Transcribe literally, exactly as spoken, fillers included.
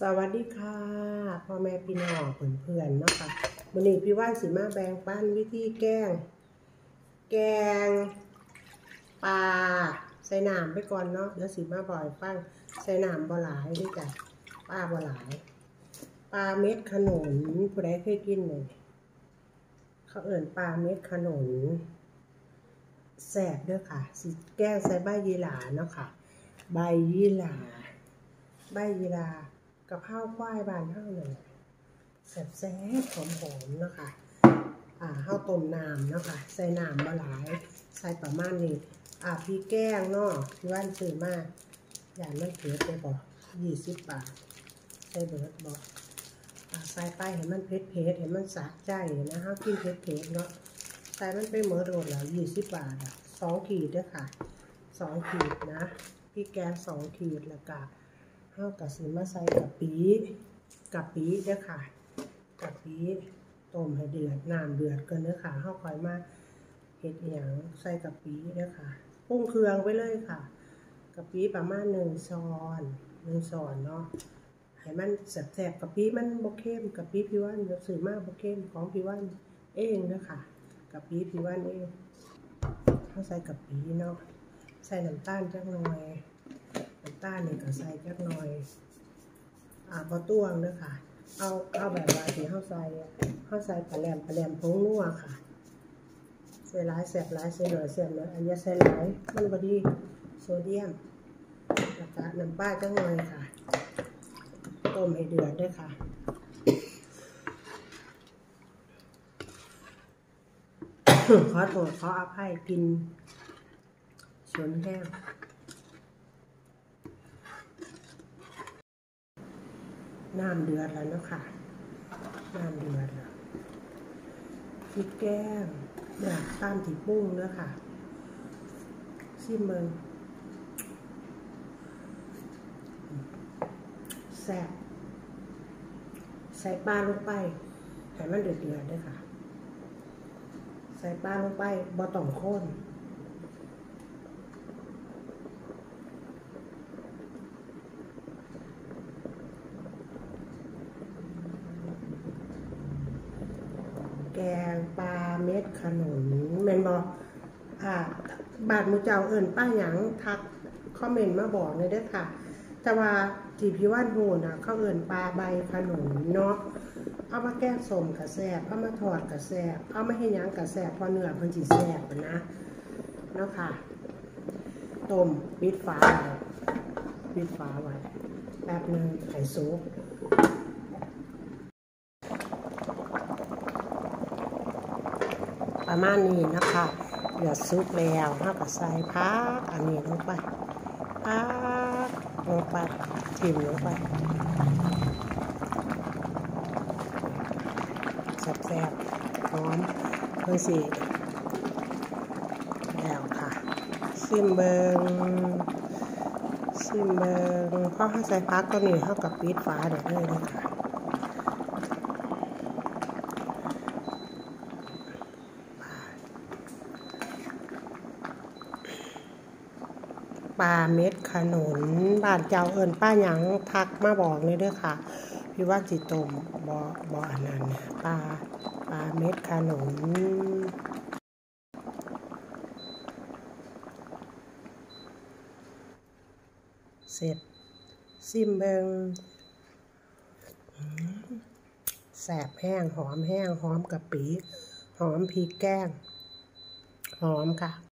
สวัสดีค่ะพ่อแม่พี่น้องเพื่อนๆนะคะวันนี้พี่ว่านสิมาแบ่งปันวิธีแกงแกงปลาใส่น้ำไปก่อนเนาะแล้วสิมาบ่อยฟังใส่น้ำบ่หลายด้วยจ้ะปลาบ่หลายปลาเม็ดขนุนผู้ใดเคยกินเลยเขาเอิ่นปลาเม็ดขนุนแซ่บด้วยค่ะสิแกงใส่ใบยี่หร่าเนาะค่ะใบยี่หร่าใบยี่หร่ากะเพราควายบานเท่าเลยแซ่บแซ่บหอมๆเนาะค่ะอ่าข้าวต้มน้ำเนาะค่ะใส่น้ำมาหลายใส่ประมาณนี้อ่าพี่แกงเนาะพี่ว่านซื้อมาอย่างมันเผ็ดไปบ่ยี่สิบบาทใส่เบิร์ดบ่อ่าใส่ไปเห็นมันเผ็ดเผ็ดเห็นมันสะใจนะฮะกินเผ็ดเผ็ดเนาะใส่มันไปเหมือนโดดแล้วยี่สิบบาทอ่ะสองขีดด้วยค่ะสองขีดนะพี่แกงสองขีดแล้วก็ข้าวกะสิมาใส่กะปิกะปิเด้อค่ะกะปิต้มให้เดือดน้ำเดือดกันเด้อค่ะข้าวคอยมาเห็ดหยังใส่กะปิเด้อค่ะปรุงเครื่องไว้เลยค่ะกะปิประมาณหนึ่งช้อนหนึ่งช้อนเนาะให้มันแสบๆกะปิมันบ่เข้มกะปิพี่ว่านเดี๋ยวซื้อมาบ่เข้มของพี่ว่านเองเด้อค่ะกะปิพี่ว่านเองข้าวใส่กะปิเนาะใส่น้ำตาลจักหน่อยน้ำตาลนี่ก็ใส่จักหน่อยอ่าบ่ตวงเด้อค่ะเอาเอาแบบว่าที่เฮาใส่เฮาใส่ปลาแหลมปลาแหลมผงนัวค่ะใส่หลายแซ่บหลายใส่น้อยแซ่บน้อยอันนี้ใส่หลายมันบ่ดีโซเดียมแล้วก็น้ำปลาจักหน่อยค่ะต้มให้เดือดด้วยค่ะขอโทษขออภัยกินชนแห้งน้ำเดือดแล้วเนาะค่ะน้ำเดือดแล้วพริกแกงเนี่ยตามที่ปรุงเนาะค่ะชิมมันแซ่บใส่ปลาลงไปให้มันเดือดเดือดด้วยค่ะใส่ปลาลงไปบ่ต้องข้นแกงปลาเม็ดขนุนแม่นบ่อ่าบาดมูเจ้าเอิ้นป้าหยังทักคอมเมนต์มาบอกเลยเด้อค่ะแต่ว่าที่พี่ว่านโหน่ะเขาเอิ้นปลาใบขนุนเนาะเอามาแกงส้มกะแซ่บเอามาทอดกะแซ่บเอามาเฮ็ดหยังกะแซ่บเพราะเนื้อเพิ่นสิแซ่บนะเนาะค่ะต้มปิดฝาไว้ปิดฝาไว้แป๊บนึงให้สุกประมาณนี้นะคะเดือดซุปแล้วเฮาก็ใส่ผักอันนี้ลงไปผักลงไปถิ่มลงไปแซ่บๆหอมเพิ่นสิแล้วค่ะซิมเบิงซิมเบิงพอเฮาใส่ผักตัวนี้เฮาก็ปิดฝาได้เลยนะคะปลาเม็ดขนุนบ้านเจ้าเอิญป้าหยังทักมาบอกเลยเด้อค่ะพี่ว่าจิตมบอบออันนั้นปลาปลาเม็ดขนุนเสร็จซิมเบิงแสบแห้งหอมแห้งหอมกะปิหอมพริกแกงหอมค่ะ